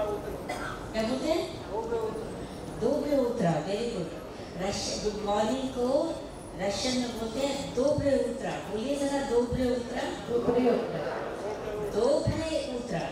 क्या बोलते हैं? दोब्रे उतरा। Very good. गुड मॉर्निंग को रशियन में बोलते हैं दोब्रे उतरा। बोलिए जरा, दोब्रे उतरा। दोब्रे उतरा। दोब्रे उतरा।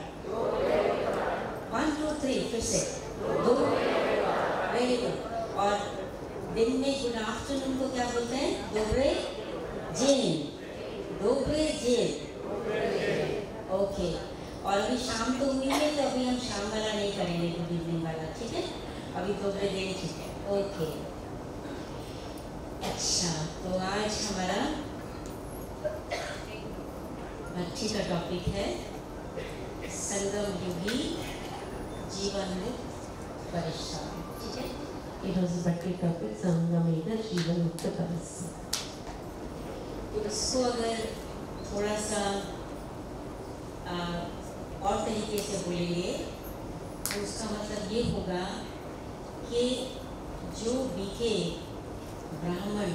1 2 3 फिर से दोब्रे। Very good. और दिन में गुड आफ्टरनून को क्या बोलते हैं? दोब्रे जेन। दोब्रे जेन। ओके। और अभी शाम को हुई है तो अभी हम शाम वाला नहीं करेंगे, गुड इवनिंग वाला, ठीक है? अभी दोब्रे जेन, ठीक है? ओके। अच्छा, तो आज हमारा भक्ति का टॉपिक है संगम युगी जीवन मुक्त परिश्रम, ठीक है? It was a भक्ति टॉपिक संगमेगा जीवन मुक्त परिश्रम। तो इसको अगर थोड़ा सा और तरीके से बोलेंगे तो उसका मतलब ये होगा कि जो बीके ब्राह्मण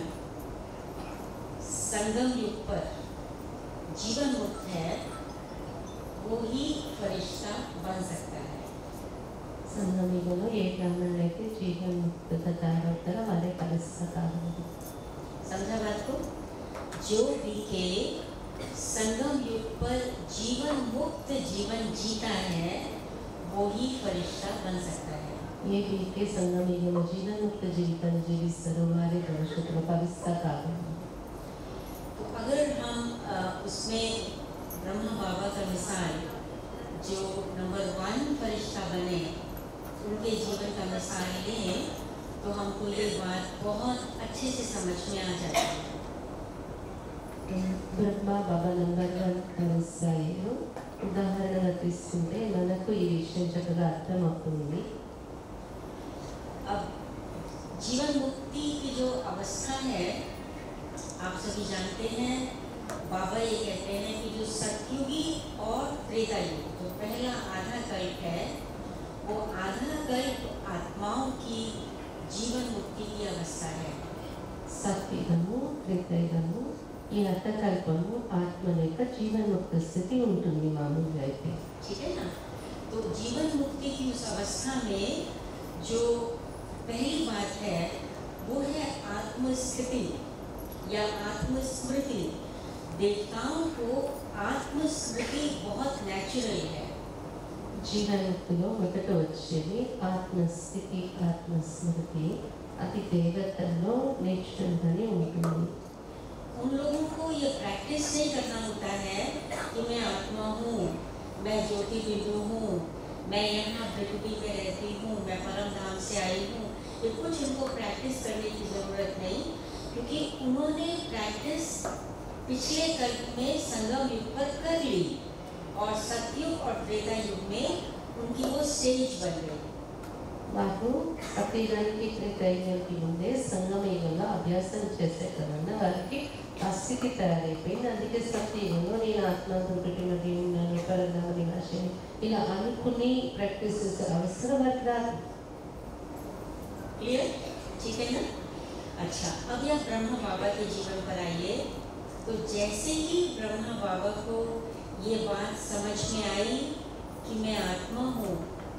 संगम युग पर जीवन मुक्त है वो ही फरिश्ता बन सकता है। संगम युगलो ये ब्राह्मण लेके जीवन मुक्त तथागतर वाले फरिश्ता कागल। समझा बात को? जो बीके संगम युग पर जीवन मुक्त जीवन जीता है वो ही फरिश्ता बन सकता है। ये भी के संगम युगलो जीवन मुक्त जीवन जीवी सरोवारे परिशुद्ध फरिश्ता कागल। तो अगर हम उसमें ब्रह्मा बाबा का मिसाल जो नंबर 1 फरिश्ता बने उनके जीवन का मिसाल लें तो हमको ये बात बहुत अच्छे से समझ में आ जाती है। ब्रह्मा बाबा नंबर 1 फरिश्ता उदाहरण తీసుకుంటే మనకు ఈ విషయం చక్కగా అర్థమవుతుంది। अब जीवन मुक्ति की जो अवस्था है आप सभी जानते हैं, बाबा ये कहते हैं कि जो सतयुगी और त्रेता युग जो पहला आधा कल्प है वो आधा कल्प आत्माओं की जीवन मुक्ति की अवस्था है। సత్యుగము త్రేతాయుగము ఈ అర్థకల్పము ఆత్మ యొక్క జీవన్ ముక్త స్థితి ఉంటుంది మామూలుగా అయితే, ठीक है ना? तो जीवन मुक्ति की उस अवस्था में जो पहली बात है वो है आत्मस्थिति या आत्मस्मृति। देवताओं को आत्मस्मृति बहुत नेचुरल है। జీవన్ ముక్తిలో మొదట వచ్చేది ఆత్మస్థితి ఆత్మస్మృతి, అది దేవతల్లో నేచురల్గానే ఉంటుంది। उन लोगों को ये प्रैक्टिस नहीं करना होता है कि मैं आत्मा हूँ, मैं ज्योति बिंदु हूँ, मैं यहाँ पृथ्वी में रहती हूँ, मैं परम धाम से आई हूँ। ये कुछ उनको प्रैक्टिस करने की ज़रूरत नहीं, क्योंकि उन्होंने प्रैक्टिस पिछले कल्प में संगम युग पर कर ली और सतयुग और त्रेता युग में उनकी वो स्टेज बन गई। వారు సత్యయుగానికి త్రేతాయుగానికి ముందే సంగమయుగంలో అభ్యాసం చేసే కారణంగా వారికి ఆ స్థితి తయారైపోయింది। అందుకే సత్యయుగంలో నేను ఆత్మతో పెట్టుబడి ఉన్నాను, పరధామ నివాసిని ఇలా అనుకుని ప్రాక్టీస్ చేసే అవసరం వారికి రాదు। क्लियर? ठीक है ना? अच्छा, अब यह ब्रह्मा बाबा के जीवन पर आइए। तो जैसे ही ब्रह्मा बाबा को ये बात समझ में आई कि मैं आत्मा हूँ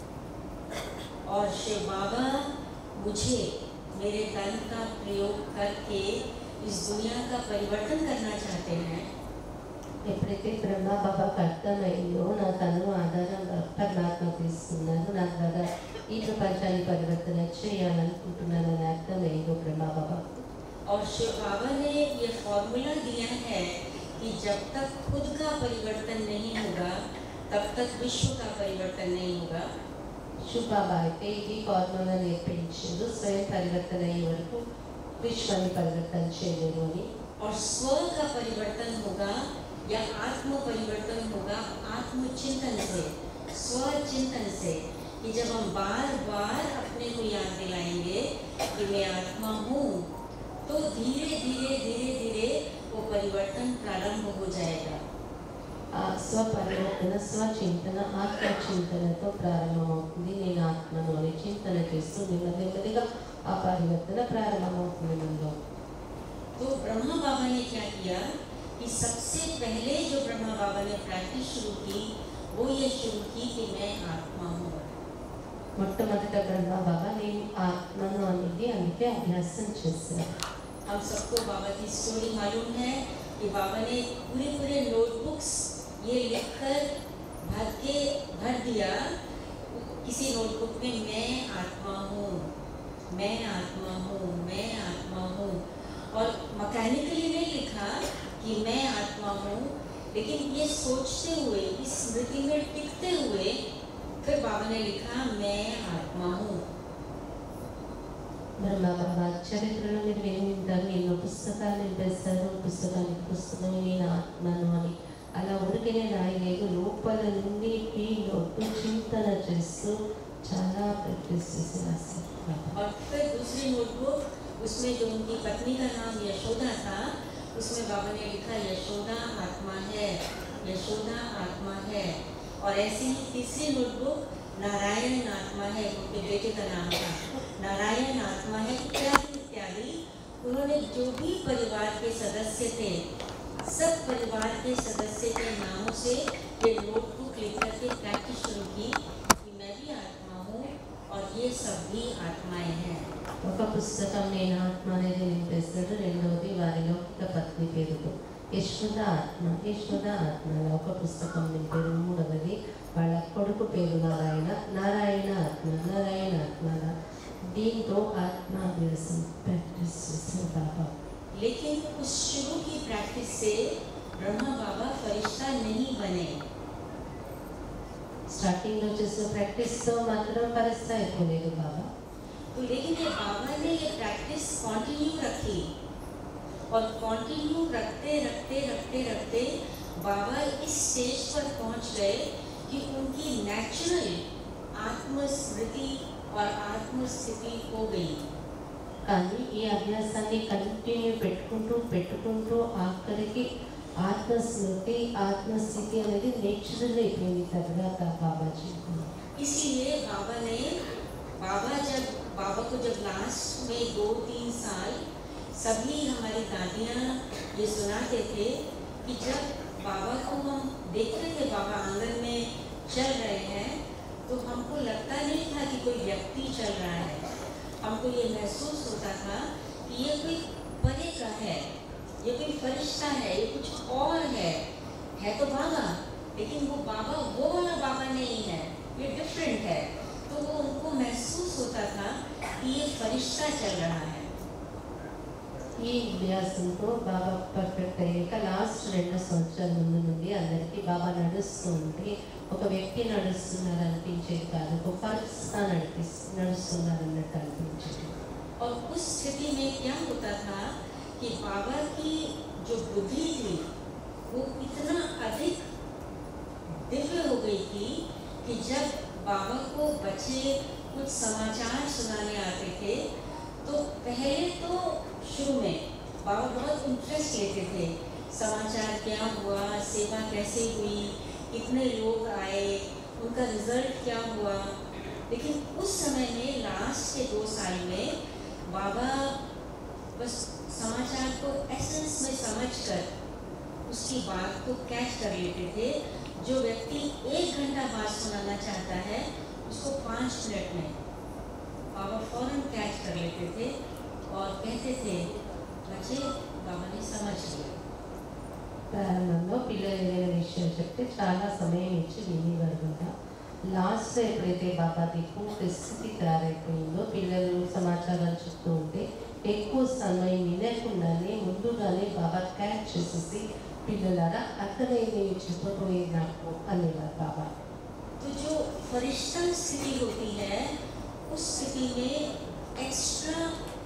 और शिव बाबा मुझे मेरे तन का प्रयोग करके इस दुनिया का परिवर्तन करना चाहते हैं। ఎప్పుడైతే బ్రహ్మ బాబాకు అర్థమైందో నా తను ఆధారంగా పరమాత్మ తీసుకున్నాను, నా ద్వారా ఈ ప్రపంచాన్ని పరివర్తన చేయాలనుకుంటున్నానని అర్థమైందో బ్రహ్మ బాబా। और शिव बाबा ने ये फॉर्मूला दिया है कि जब तक खुद का परिवर्तन नहीं होगा तब तक विश्व का परिवर्तन नहीं होगा। शिव बाबा అయితే ఈ ఫార్ములా నేర్పించారు, స్వయం పరివర్తన అయ్యే వరకు విశ్వాన్ని పరివర్తన చేయలేరు అని। और स्व का परिवर्तन होगा या आत्म परिवर्तन होगा आत्मचिंतन से, स्व चिंतन से, कि जब हम बार बार अपने को याद दिलाएंगे कि मैं आत्मा हूँ तो धीरे धीरे धीरे धीरे वो परिवर्तन प्रारंभ हो जाएगा। స్వపరివర్తన స్వచింతన ఆత్మచింతనతో ప్రారంభమవుతుంది। నేను ఆత్మను అని చింతన చేస్తూ నెమ్మదిగా ఆ పరివర్తన ప్రారంభమవుతుంది మనలో। तो ब्रह्मा बाबा ने क्या किया कि सबसे पहले जो ब्रह्मा बाबा ने प्रैक्टिस शुरू की वो ये शुरू की कि मैं आत्मा हूँ। మొట్టమొదట బ్రహ్మ బాబా నేను ఆత్మను అనేది అందుకే అభ్యాసం చేశారు. हम सबको बाबा की स्टोरी मालूम है कि बाबा ने पूरे पूरे नोटबुक्स ये लिखकर भर दिया। किसी नोटबुक में मैं आत्मा हूँ, मैं आत्मा हूँ, मैं आत्मा हूँ, और मैकेनिकली नहीं लिखा कि मैं आत्मा हूँ, लेकिन ये सोचते हुए, इस स्मृति में टिकते हुए फिर बाबा ने लिखा मैं आत्मा हूँ। బ్రహ్మ బాబా చరిత్రలో మీరు వినింటారు, ఎన్నో పుస్తకాలు నింపేస్తారు, పుస్తకం నేను ఆత్మను అని. అలా ఊరికనే రాయలేదు, లోపల నుండి చింతన చేస్తూ చాలా ప్రాక్టీస్ చేసి రాశారు. और फिर दूसरी नोटबुक, उसमें जो उनकी पत्नी का नाम यशोदा था, उसमें बाबा ने लिखा यशोदा आत्मा है, यशोदा आत्मा है। और ऐसे ही तीसरी नोटबुक नारायण आत्मा है, उनके बेटे का नाम था, नारायण आत्मा है, इत्यादि इत्यादि। उन्होंने जो भी परिवार के सदस्य थे, सब परिवार के सदस्य के नामों से ये नोटबुक लिख करके प्रैक्टिस शुरू की कि मैं भी आत्मा हूँ और ये सब भी आत्माएं हैं। ఒక పుస్తకం నేను ఆత్మ అనేది నింపేస్తాడు, రెండవది వారి లౌకిక పత్ని పేరుతో యశోద ఆత్మ, యశోద ఆత్మ ఒక పుస్తకం నింపారు. మూడవది వాళ్ళ కొడుకు పేరు నారాయణ, నారాయణ ఆత్మ, నారాయణ ఆత్మ. దీంతో ఆత్మాభ్యాసం ప్రాక్టీస్ చేస్తారు బాబా. लेकिन उस शुरू की प्रैक्टिस से ब्रह्मा बाबा फरिश्ता नहीं बने। స్టార్టింగ్ లో చేసిన ప్రాక్టీస్ తో మాత్రం పరిస్థితి అయిపోలేదు బాబా. तो लेकिन ये बाबा ने ये प्रैक्टिस कंटिन्यू रखी, और कंटिन्यू रखते रखते रखते रखते बाबा इस स्टेज पर पहुंच गए कि उनकी नेचुरल आत्मस्मृति और आत्मस्थिति हो गई। కానీ ఈ అభ్యాసాన్ని కంటిన్యూ పెట్టుకుంటూ ఆఖరికి ఆత్మస్మృతి ఆత్మస్థితి అనేది నేచురల్ అయిపోయింది తర్వాత బాబాజీ. इसलिए बाबा को जब लास्ट में 2-3 साल सभी हमारी दादियाँ ये सुनाते थे कि जब बाबा को हम देखते थे, बाबा आंगन में चल रहे हैं, तो हमको लगता नहीं था कि कोई व्यक्ति चल रहा है। हमको ये महसूस होता था कि ये कोई परे का है, ये कोई फरिश्ता है, ये कुछ और है तो बाबा, लेकिन वो बाबा वो वाला बाबा नहीं है, ये डिफरेंट है। तो वो उनको महसूस होता था कि ये फरिश्ता चल रहा है। ఈ అభ్యాసంతో బాబా పర్ఫెక్ట్ అయ్యాక లాస్ట్ 2 సంవత్సరాల ముందు నుండి అందరికీ బాబా నడుస్తూ ఉంటే ఒక వ్యక్తి నడుస్తున్నారు అనిపించేది కాదు, ఒక ఫరిష్తా నడుస్తున్నారు అన్నట్టు అనిపించేది. और उस स्थिति में क्या होता था कि बाबा की जो बुद्धि थी वो इतना अधिक दिव्य हो गई थी कि जब बाबा को बच्चे कुछ समाचार सुनाने आते थे तो पहले तो शुरू में बाबा बहुत इंटरेस्ट लेते थे, समाचार क्या हुआ, सेवा कैसे हुई, कितने लोग आए, उनका रिजल्ट क्या हुआ। लेकिन उस समय में लास्ट के 2 साल में बाबा बस समाचार को एसेंस में समझकर उसकी बात को कैच कर लेते थे। जो व्यक्ति 1 घंटा बात सुनाना चाहता है उसको 5 मिनट में बाबा फौरन कैच कर लेते थे और कहते थे बच्चे बाबा ने समझ लिया। ప్రారంభంలో పిల్లలు ఏదైనా విషయం చెప్తే చాలా సమయం ఇచ్చి వినేవారు కదా. లాస్ట్ ఎప్పుడైతే బాబాది పూర్తి స్థితి తయారైపోయిందో పిల్లలు సమాచారాలు చెప్తూ ఉంటే ఎక్కువ సమయం వినకుండానే ముందుగానే బాబా క్యాచ్ చేసేసి పిల్లలారా అర్థమైంది చెప్పబోయేది నాకు అనేవారు బాబా. तो जो फरिश्ता स्थिति होती है उस स्थिति में एक्स्ट्रा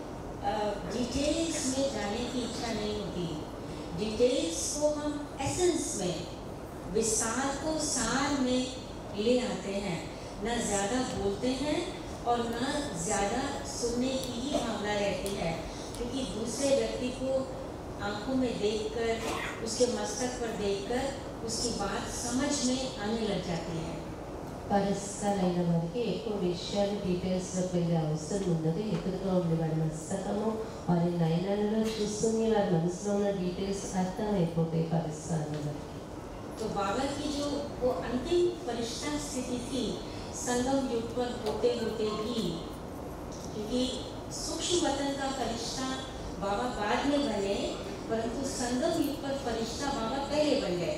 डिटेल्स में जाने की इच्छा नहीं होती। डिटेल्स को हम एसेंस में, विस्तार को सार में ले आते हैं, न ज़्यादा बोलते हैं और न ज़्यादा सुनने की ही भावना रहती है, क्योंकि दूसरे व्यक्ति को आंखों में देखकर, उसके मस्तक पर देखकर उसकी बात समझ में आने लग जाती है। పరిస్థితులైన వారికి ఎక్కువ విషయాలు డీటెయిల్స్లోకి వెళ్ళే అవసరం ఉండదు. ఎదురుగా ఉండే వారి మస్తకము వారి నయనాలలో చూస్తూనే వారి మనసులో ఉన్న డీటెయిల్స్ అర్థమైపోతాయి పరిస్థితుల వారికి. तो बाबा की जो वो अंतिम फरिश्ता स्थिति थी संगम युग पर होते होते भी, क्योंकि सूक्ष्म वतन का फरिश्ता बाबा बाद में बने, परंतु संगम युग पर फरिश्ता बाबा पहले बन गए।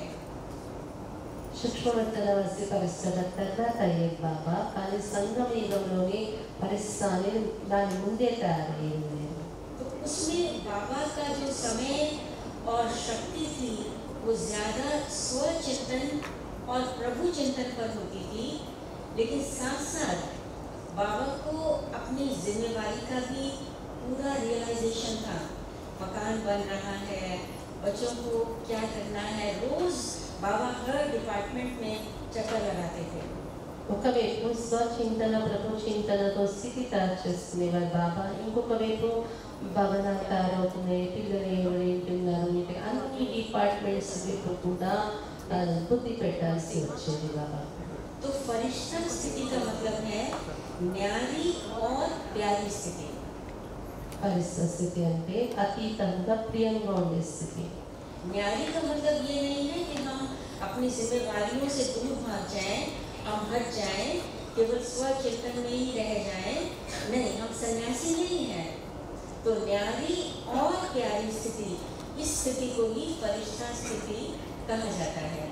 సూక్ష్మవర్తనవసి పరిస్థితుల తర్వాత అయ్యే బాబా కానీ సంగమ యుగంలోని పరిస్థితులు దాని ముందే తయారయ్యింది। तो उसमें बाबा का जो समय और शक्ति थी वो ज्यादा स्व चिंतन और प्रभु चिंतन पर होती थी, लेकिन साथ साथ बाबा को अपनी जिम्मेवारी का भी पूरा रियलाइजेशन था। मकान बन रहा है, बच्चों को क्या करना है, रोज बाबा हर डिपार्टमेंट में चक्कर लगाते थे। ఒకవైపు స్వచింతన ప్రభు చింతనతో స్థితి తయారు చేస్తున్నారు బాబా, ఇంకొక వైపు భవనాలు తయారవుతున్నాయి, పిల్లలు ఎవరైతున్నారు, అన్ని డిపార్ట్మెంట్స్ వైపు కూడా బుద్ధి పెట్టాల్సి వచ్చేది బాబా। तो फरिश्ता स्थिति का मतलब है न्यारी और प्यारी स्थिति। పరిస్థితి స్థితి అంటే అతీతంగా ప్రియంగా ఉండే స్థితి। न्यारी का मतलब ये नहीं है कि हम अपनी जिम्मेवारियों से दूर भाग जाएं, हम हट जाएं, केवल स्व चिंतन में ही रह जाएं। नहीं, हम सन्यासी नहीं हैं। तो न्यारी और प्यारी स्थिति, इस स्थिति को ही फरिश्ता स्थिति कहा जाता है।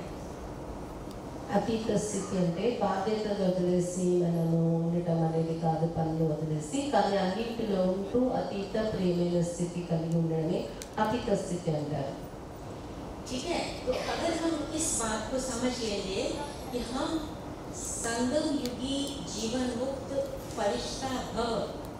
అతీత స్థితి అంటే బాధ్యతలు వదిలేసి మనము ఉండటం అనేది కాదు, పనులు వదిలేసి, కానీ అన్నింటిలో ఉంటూ అతీత ప్రేమైన స్థితి కలిగి ఉండడమే అతీత స్థితి అంటారు। ठीक है, तो अगर हम इस बात को समझ लेंगे कि हम संगम युगी जीवन मुक्त फरिश्ता भव,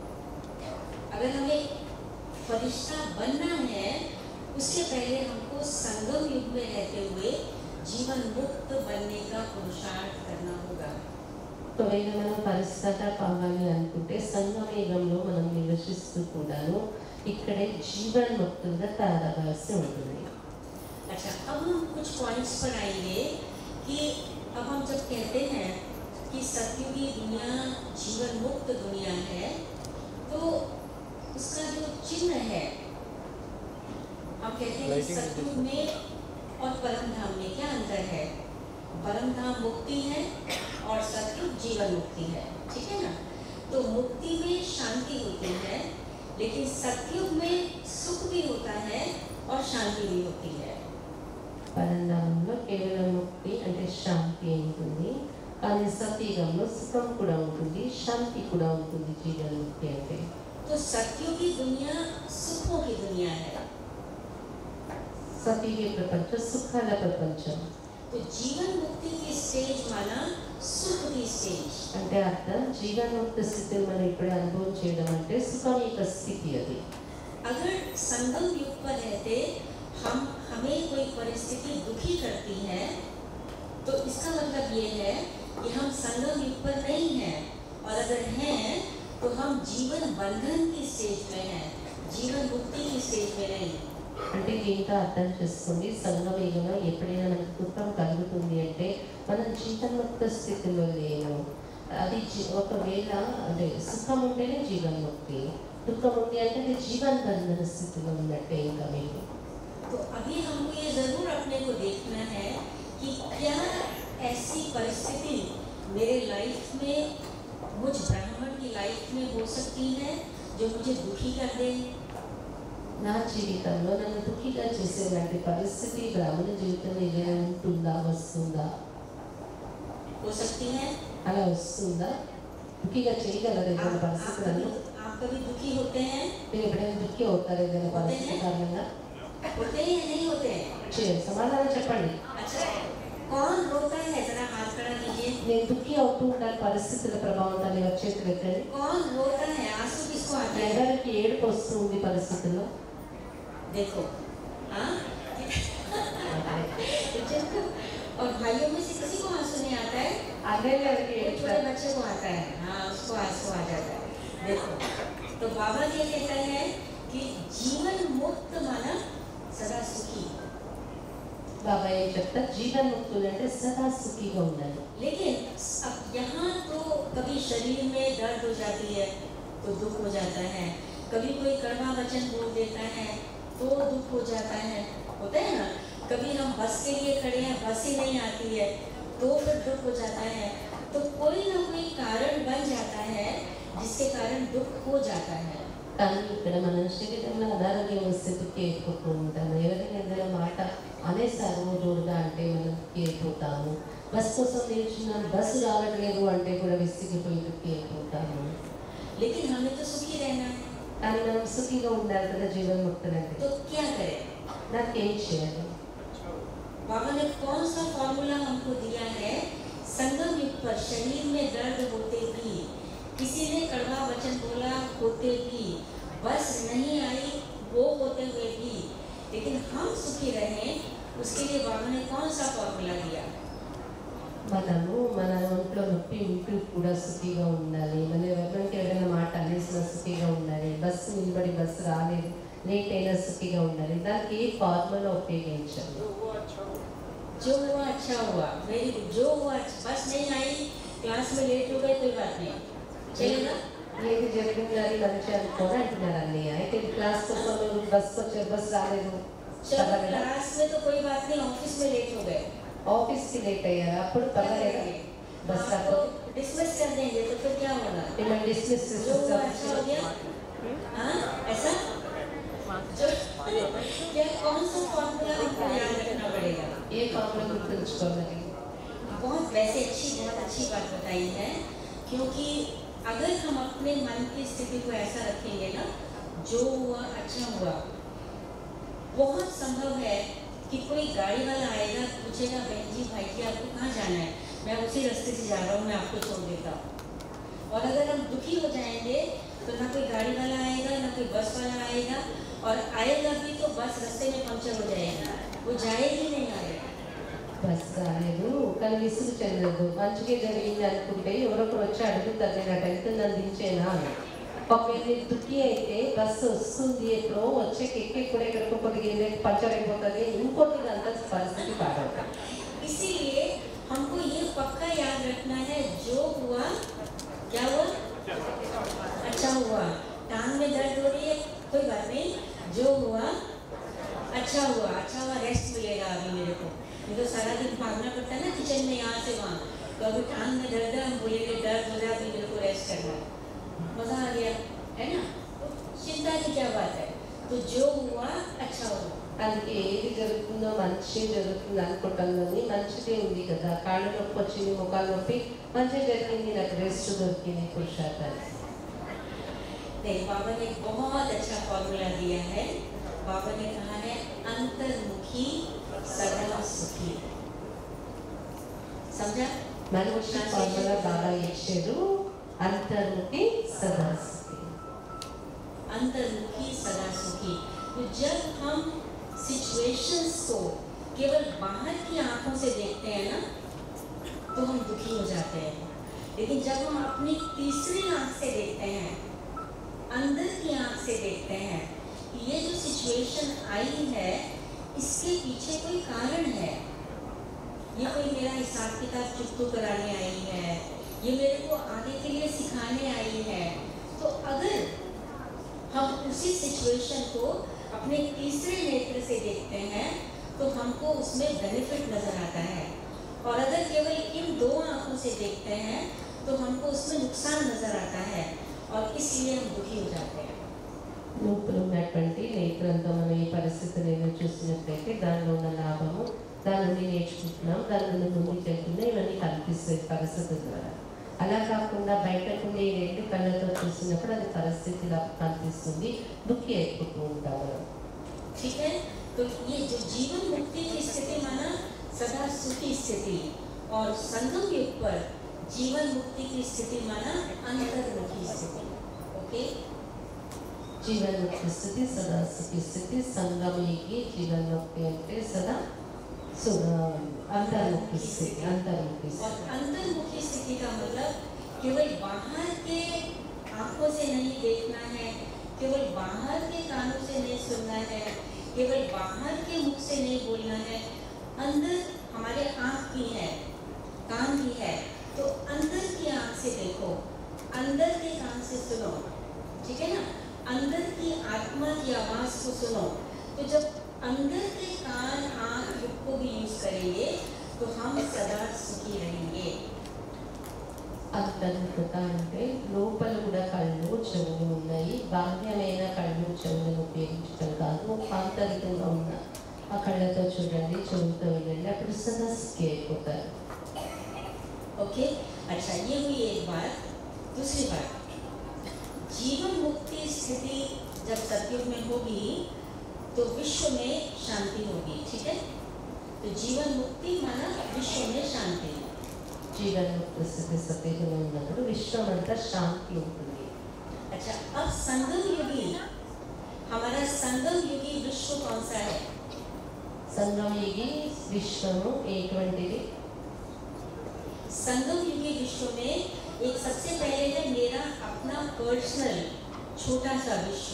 अगर हमें फरिश्ता बनना है, उससे पहले हमको संगम युग में रहते हुए जीवन मुक्त बनने का पुरुषार्थ करना होगा। ఒకవేళ మనం పరిస్థితి కావాలి అనుకుంటే సంగమ యుగంలో మనం నివసిస్తూ కూడాను ఇక్కడే జీవన్ముక్తులుగా తయారవ్వాల్సి ఉంటుంది। अच्छा, अब हम कुछ पॉइंट्स पर आएंगे कि अब हम जब कहते हैं कि सतयुगी दुनिया जीवन मुक्त दुनिया है, तो उसका जो चिन्ह है, हम कहते हैं कि सतयुग में और परम धाम में क्या अंतर है। परम धाम मुक्ति है और सतयुग जीवन मुक्ति है, ठीक है ना। तो मुक्ति में शांति होती है, लेकिन सतयुग में सुख भी होता है और शांति भी होती है। పరంధామంలో కేవలం ముక్తి అంటే శాంతి ఉంటుంది, కానీ సతయుగంలో సుఖం కూడా ఉంటుంది, శాంతి కూడా ఉంటుంది జీవన్ముక్తి అంటే। तो सतयुगी दुनिया सुखों की दुनिया है। సతయుగ ప్రపంచం సుఖాల ప్రపంచం। तो जीवन मुक्ति की स्टेज माना सुख की स्टेज। అంటే అర్థం జీవన్ముక్త స్థితిని మనం ఇప్పుడే అనుభవం చేయడం అంటే సుఖం యొక్క స్థితి అది। अगर संगम युग पर रहते हमें कोई परिस्थिति दुखी करती है, तो इसका मतलब ये है कि हम संगम युग पर नहीं हैं, और अगर हैं तो हम जीवन बंधन की स्टेज में हैं, जीवन मुक्ति की स्टेज में नहीं। అంటే ఇంకా అర్థం చేసుకోండి, సంగమ యుగంలో ఎప్పుడైనా మనకు దుఃఖం కలుగుతుంది అంటే మనం జీవన్ముక్త స్థితిలో లేము। అది ఒకవేళ అంటే సుఖం ఉంటేనే జీవన్ముక్తి, దుఃఖం ఉంది అంటే జీవన్ బంధన స్థితిలో ఉన్నట్టే ఇంకా మీకు। तो अभी हमको ये जरूर अपने को देखना है कि क्या ऐसी परिस्थिति मेरे लाइफ में, मुझ ब्राह्मण की लाइफ में हो सकती है जो मुझे दुखी कर दे। నా జీవితంలో నన్ను దుఃఖిగా చేసేలాంటి పరిస్థితి బ్రాహ్మణ జీవితంలో ఏదైనా ఉంటుందా, వస్తుందా? हो सकती है। అలా వస్తుందా? దుఃఖిగా చేయగలరు ఏదైనా పరిస్థితులను? आप कभी दुखी होते हैं? మీరు ఎప్పుడైనా దుఃఖి అవుతారు ఏదైనా పరిస్థితి కారణంగా? होते हैं या नहीं होते हैं? సమాధానం చెప్పండి। अच्छा, कौन रोता है? जरा हाथ खड़ा कीजिए। నేను దుఃఖి అవుతూ ఉంటాను పరిస్థితుల ప్రభావం వల్ల చేతులు ఎత్తండి। कौन रोता है? आंसू किसको आते हैं? ఎవరికి ఏడుపు వస్తుంది పరిస్థితుల్లో? देखो, हाँ। और भाइयों में से किसी को आंसू नहीं आता है? అన్నయ్య గారికి छोटे बच्चे को आता है, हाँ, उसको आंसू आ जाता है। देखो, तो बाबा ये कहता है कि जीवन मुक्त माना सदा सुखी। బాబా ఏం చెప్తారు? జీవన్ముక్తులు అంటే సదా సుఖీగా ఉండాలి। लेकिन अब यहाँ तो कभी शरीर में दर्द हो जाती है तो दुख हो जाता है, कभी कोई कड़वा वचन बोल देता है तो दुख हो जाता है, होता है ना। कभी हम बस के लिए खड़े हैं, बस ही नहीं आती है तो फिर दुख हो जाता है। तो कोई ना कोई कारण बन जाता है जिसके कारण दुख हो जाता है। కానీ ఇక్కడ మనం శరీరంలో అనారోగ్యం వస్తే దుఃఖి అయిపోతూ ఉంటాము. ఎవరైనా ఏదైనా మాట అనేసారు జోరుగా అంటే మనం దుఃఖి అయిపోతాము. బస్ కోసం నిల్చున్నాను, బస్సు రావట్లేదు అంటే కూడా విసిగిపోయి దుఃఖి అయిపోతాము. लेकिन हमें तो सुखी रहना है, కానీ మనం సుఖిగా ఉండాలి కదా జీవన్ముక్తులంటే. तो क्या करें? నాకేం చేయాలి? बाबा ने कौन सा फॉर्मूला हमको दिया है? संगम युग पर शरीर में दर्द होते भी, किसी ने कड़वा वचन बोला होते भी, बस नहीं आई वो होते हुए भी, लेकिन हम सुखी रहें, उसके लिए बाबा ने कौन सा फॉर्मूला दिया? మనము మన ఒంట్లో నొప్పి ఉంటూ కూడా సుఖిగా ఉండాలి. మన ఎవరికి ఏదైనా మాట అనేసిన సుఖిగా ఉండాలి. బస్సు నిలబడి బస్సు రాలేదు, లేట్ అయినా సుఖిగా ఉండాలి. దానికి ఏ ఫార్ములా ఉపయోగించాలి? जो हुआ अच्छा हुआ, वेरी गुड। जो हुआ, बस नहीं आई, क्लास में लेट हो गए, कोई बात नहीं, चलेगा। ఏది జరిగింది అది మంచి అనుకోని అంటున్నారు అన్నయ్య. అయితే క్లాస్ కోసం బస్సు వచ్చారు, బస్సు రాలేదు, चलो क्लास में तो कोई बात नहीं, ऑफिस में लेट हो गए, ఆఫీస్కి లేట్ అయ్యారు, అప్పుడు పర్వాలేదా? బస్ आपको రాకపోతే डिसमिस कर देंगे तो फिर क्या होगा? మిమ్మల్ని డిస్మిస్ जो हुआ अच्छा हो गया, हाँ ऐसा? जो क्या कौन सा फॉर्मूला हमको याद रखना पड़ेगा? ఏ ఫార్ములా గుర్తుంచుకోవాలి? बहुत अच्छी बात बताई है, क्योंकि अगर हम अपने मन की स्थिति को ऐसा रखेंगे ना, जो हुआ अच्छा हुआ, बहुत संभव है कि कोई गाड़ी वाला आएगा, पूछेगा बहन जी भाई जी आपको कहाँ जाना है, मैं उसी रास्ते से जा रहा हूँ, मैं आपको छोड़ देता हूँ। और अगर हम दुखी हो जाएंगे तो ना कोई गाड़ी वाला आएगा, ना कोई बस वाला आएगा, और आएगा भी तो बस रास्ते में पंचर हो जाएगा, वो जाएगी नहीं आएगा। బస్ రాలేదు కానీ విసుగు చెందదు, మంచిగా జరిగింది అనుకుంటే ఎవరొకరు వచ్చి అడుగుతారు నేను అటు వెళ్తున్నాను దించేనా అని. ఒకవేళ మీరు దుఃఖి అయితే బస్సు వస్తుంది ఎప్పుడో వచ్చేకి ఎక్కి కూడా ఎక్కడికో కొద్దిగా పంచర్ అయిపోతుంది, ఇంకోటి అంత పరిస్థితి పాడవుతుంది. इसीलिए हमको ये पक्का याद रखना है, जो हुआ क्या हुआ अच्छा हुआ। टांग में दर्द हो रही है, कोई बात नहीं, जो हुआ अच्छा हुआ, रेस्ट मिलेगा अभी मेरे को, नहीं तो सारा दिन भागना पड़ता है ना किचन में यहाँ से वहाँ, तो अभी टांग में दर्द है, हम बोलेंगे दर्द हो रहा है, अभी मेरे को रेस्ट करना है, मजा आ गया है ना, तो चिंता की क्या बात है, तो जो हुआ अच्छा हुआ। అందుకే ఏది జరుగుతుందో మంచి జరుగుతుంది అనుకుంటాం, కానీ మంచిదే ఉంది కదా, కాళ్ళు నొప్పి వచ్చింది, ముఖాలు నొప్పి, మంచిగా జరిగింది, నాకు రెస్ట్ దొరికింది, పురుషార్థాలు. नहीं, बाबा ने बहुत अच्छा फॉर्मूला दिया है। बाबा ने कहा है अंतर्मुखी सदा सुखी, समझा? మనకు ఫార్ములా బాగా ఇచ్చారు, అంతర్ముఖి సదా సుఖి. अंतर्मुखी सदा सुखी। तो जब हम सिचुएशंस को केवल बाहर की आंखों से देखते हैं ना, तो हम दुखी हो जाते हैं, लेकिन जब हम अपनी तीसरी आंख से देखते हैं, अंदर की आंख से देखते हैं, ये जो सिचुएशन आई है इसके पीछे कोई कारण है, ये कोई मेरा हिसाब किताब चुकतो कराने आई है, ये मेरे को आगे के लिए सिखाने आई है, तो अगर हम उसी सिचुएशन को अपने तीसरे नेत्र से देखते हैं तो हमको उसमें बेनिफिट नजर आता है, और अगर केवल इन दो आंखों से देखते हैं तो हमको उसमें नुकसान नजर आता है, और इसलिए हम दुखी हो जाते हैं। లోపల ఉన్నటువంటి నేత్రంతో మనం ఈ పరిస్థితిని చూసినట్లయితే దానిలో ఉన్న లాభము, దాని నుండి నేర్చుకుంటున్నాం, దాని నుండి ముందుకు వెళ్తున్నాం, ఇవన్నీ కనిపిస్తాయి పరిస్థితుల ద్వారా. అలా కాకుండా బయటకు ఈ రెండు కళ్ళతో చూసినప్పుడు అది పరిస్థితిలా కనిపిస్తుంది, దుఃఖి అయిపోతూ ఉంటాం మనం. ठीक है, तो ये जो जीवन मुक्ति की स्थिति माना सदा सुखी स्थिति, और संगम युग पर जीवन मुक्ति की स्थिति माना अंतर्मुखी स्थिति। ओके, जीवन मुक्ति स्थिति सदा सुखी स्थिति, संगमेगी जीवन मुक्ति అంటే सदा अंतर्मुखी स्थिति, अंतर्मुखी और स्थिति. अंतर्मुखी स्थिति का मतलब केवल बाहर के आंखों से नहीं देखना है, केवल बाहर के कानों से नहीं सुनना है, केवल बाहर के मुख से नहीं बोलना है, अंदर हमारे आंख भी है, कान भी है, तो अंदर की आंख से देखो, अंदर के कान से सुनो, ठीक है ना, अंदर की आत्मा की आवाज को सुनो। तो जब अंदर के कान आंख को भी यूज करेंगे तो हम सदा सुखी रहेंगे। అంతర్ముఖత అంటే లోపల కూడా కళ్ళు చెవులు ఉన్నాయి. బాహ్యమైన కళ్ళు చెవులను ఉపయోగించడం కాదు, ఆంతరికంగా ఉన్న ఆ కళ్ళతో చూడండి, చెవులతో వినండి, అప్పుడు సమస్య అయిపోతారు. ओके, अच्छा ये हुई एक बात। दूसरी बात, जीवन मुक्ति स्थिति जब सतयुग में होगी तो विश्व में शांति होगी, ठीक है। तो जीवन मुक्ति माना विश्व में शांति। जीवन मुक्ति स्थिति सतयुग में ఉన్నప్పుడు విశ్వం అంతా శాంతి ఉంటుంది. अच्छा, अब संगम युगी, हमारा संगम युगी विश्व कौन सा है? संगम युगी विश्वము ఎటువంటిది? संगम युगी विश्व में एक सबसे पहले है मेरा अपना पर्सनल छोटा सा विश्व।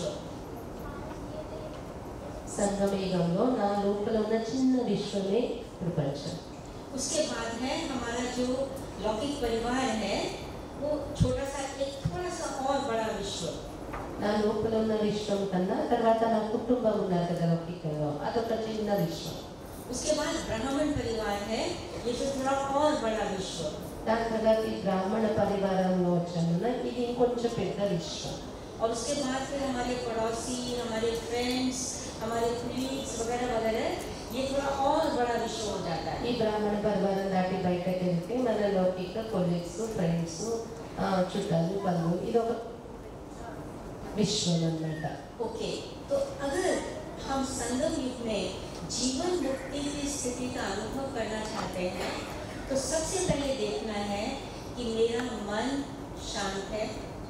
संगम युगంలో నా లోపల ఉన్న చిన్న విశ్వమే ప్రపంచం. उसके बाद है हमारा जो लौकिक परिवार है, वो छोटा सा एक थोड़ा सा और बड़ा विश्व। నా లోపల ఉన్న విశ్వం కన్నా తర్వాత నా కుటుంబం ఉన్నారు కదా లౌకికంగా, అదొక చిన్న విశ్వం. उसके बाद ब्राह्मण परिवार है, ये जो थोड़ा और बड़ा विश्व। దాని తర్వాత ఈ బ్రాహ్మణ పరివారంలో వచ్చాను, ఇది కొంచెం పెద్ద విశ్వం. और उसके बाद फिर हमारे पड़ोसी, हमारे फ्रेंड्स, हमारे colleagues वगैरह वगैरह, ये थोड़ा और बड़ा विश्व हो जाता है। ఈ బ్రాహ్మణ పరివారం దాటి బయటకు వెళ్తే మన లౌకిక కొలీగ్స్, ఫ్రెండ్స్, చుట్టాలు, బంధువులు, ఇది ఒక విశ్వం అన్నమాట. ओके, तो अगर हम संगम युग में जीवन मुक्ति की स्थिति का अनुभव करना चाहते हैं तो सबसे पहले देखना है कि मेरा मन शांत है।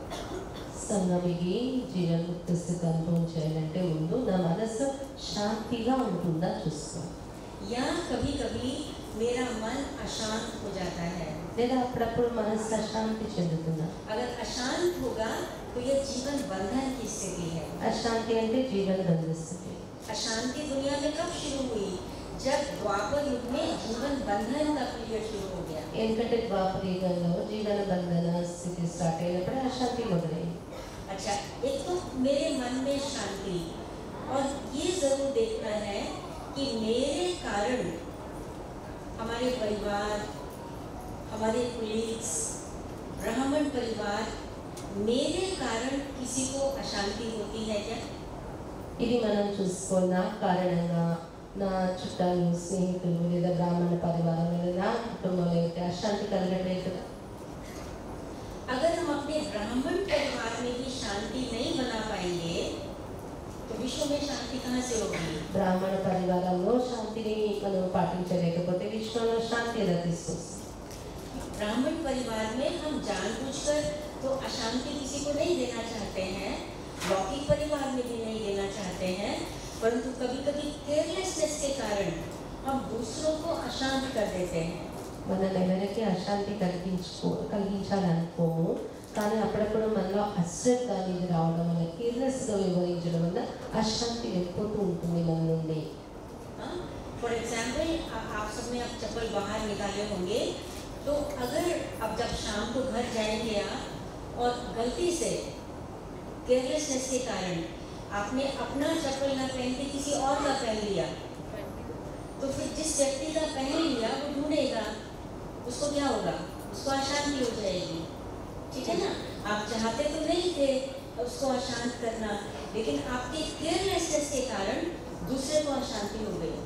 సంగమికి జీవన్ముక్తి స్థితి అనుభవం చేయాలంటే ముందు నా మనసు శాంతిగా ఉంటుందా చూసుకో. या कभी कभी मेरा मन अशांत हो जाता है, లేదా అప్పుడప్పుడు మనసు అశాంతి చెందుతుందా? अगर अशांत होगा तो ये जीवन बंधन की स्थिति है। అశాంతి అంటే జీవన బంధ స్థితి. अशांति दुनिया में कब शुरू हुई? जब द्वापर युग में जीवन बंधन का पीरियड शुरू हो गया। ఎందుకంటే ద్వాపర యుగంలో జీవన బంధన స్థితి స్టార్ట్ అయినప్పుడు అశాంతి మొదలైంది. अच्छा, एक तो मेरे मन में शांति, और ये जरूर देखना है कि मेरे कारण हमारे परिवार, हमारे कुलीग्स, ब्राह्मण परिवार, मेरे कारण किसी को अशांति होती है क्या? ఇది మనం చూసుకోవాలి. నా కారణంగా నా చుట్టాలు, స్నేహితులు లేదా బ్రాహ్మణ పరివారం లేదా నా కుటుంబంలో అయితే అశాంతి కలగట్లేదు కదా. अगर हम अपने ब्राह्मण परिवार में भी शांति नहीं बना पाएंगे तो विश्व में शांति कहाँ से होगी? బ్రాహ్మణ పరివారంలో శాంతిని మనం పాటించలేకపోతే విశ్వంలో శాంతి ఎలా తీసుకొస్తుంది? ब्राह्मण परिवार में हम जानबूझकर तो अशांति किसी को नहीं देना चाहते हैं, लौकिक परिवार में भी नहीं देना चाहते हैं, परंतु कभी कभी केयरलेसनेस के कारण हम दूसरों को अशांत कर देते हैं। మనం ఎవరికి అశాంతి కలిగించాలనుకోము, కానీ అప్పుడప్పుడు మనలో అశ్రద్ధ అనేది రావడం వల్ల, కేర్లెస్గా వివరించడం వల్ల అశాంతి వెళ్ళిపోతూ ఉంటుంది మన నుండి. फॉर एग्जाम्पल, आप सब ने अब चप्पल बाहर निकाले होंगे, तो अगर अब जब शाम को घर जाएंगे आप और गलती से केयरलेसनेस के कारण आपने अपना चप्पल न पहन के किसी और का पहन लिया, तो फिर जिस व्यक्ति का पहन लिया वो ढूंढेगा, उसको क्या होगा? उसको अशांति हो जाएगी, ठीक है ना। आप चाहते तो नहीं थे उसको अशांत करना, लेकिन आपके केयरलेसनेस के कारण दूसरे को अशांति हो गई।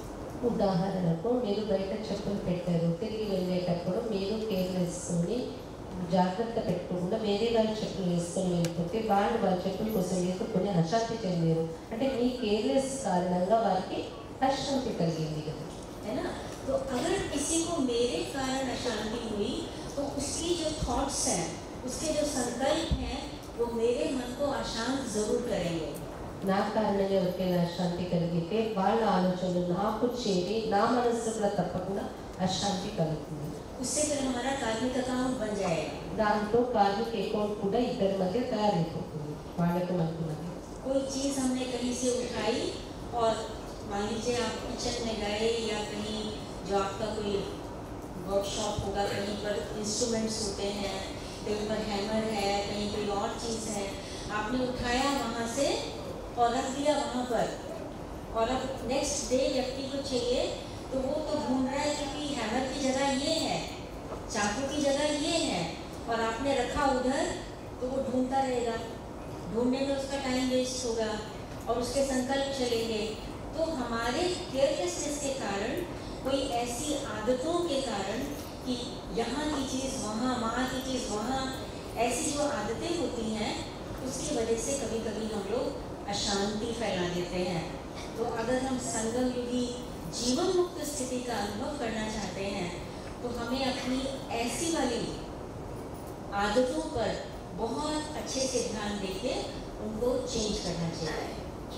ఉదాహరణకు మీరు బయట చెప్పులు పెట్టారు, తిరిగి వెళ్ళేటప్పుడు మీరు కేర్లెస్ని జాగ్రత్త పెట్టుకోకుండా వేరే వాళ్ళ చెప్పులు వేసుకొని వెళ్ళిపోతే వాళ్ళు వాళ్ళ చెప్పుల కోసం వేసుకొని అశాంతి చెందారు అంటే మీ కేర్లెస్ కారణంగా వారికి అశాంతి కలిగింది కదా, है ना। तो अगर किसी को मेरे कारण अशांति हुई तो उसकी जो थॉट्स हैं, उसके जो संकल्प हैं, वो मेरे मन को अशांत जरूर करेंगे। నా కారణంగా ఎవరికైనా అశాంతి కలిగితే వాళ్ళ ఆలోచనలు నాకు చేరి నా మనస్సు కూడా తప్పకుండా అశాంతి కలుగుతుంది. उससे फिर हमारा कार्मिक अकाउंट बन जाएगा। దాంతో కార్మిక అకౌంట్ కూడా ఇద్దరి మధ్య తయారైపోతుంది, వాళ్ళకు మనకు మధ్య. कोई चीज़ हमने कहीं से उठाई और मान लीजिए आप किचन में गए या कहीं जो आपका कोई वर्कशॉप होगा, कहीं पर इंस्ट्रूमेंट्स होते हैं, कहीं पर हैमर है, कहीं कोई और चीज़ है, आपने उठाया वहाँ से और रख दिया वहाँ पर, और अब नेक्स्ट डे व्यक्ति को चाहिए तो वो तो ढूंढ रहा है कि हैमर की जगह ये है, चाकू की जगह ये है, और आपने रखा उधर तो वो ढूंढता रहेगा, ढूंढने में उसका टाइम वेस्ट होगा और उसके संकल्प चलेंगे। तो हमारे केयरलेसनेस के कारण, कोई ऐसी आदतों के कारण कि यहाँ की चीज़ वहाँ, वहाँ की चीज़ वहाँ, ऐसी जो आदतें होती हैं उसकी वजह से कभी कभी हम लोग अशांति फैला देते हैं। तो अगर हम संगम युगी जीवन मुक्त स्थिति का अनुभव करना चाहते हैं तो हमें अपनी ऐसी वाली आदतों पर बहुत अच्छे से ध्यान देके उनको चेंज करना चाहिए।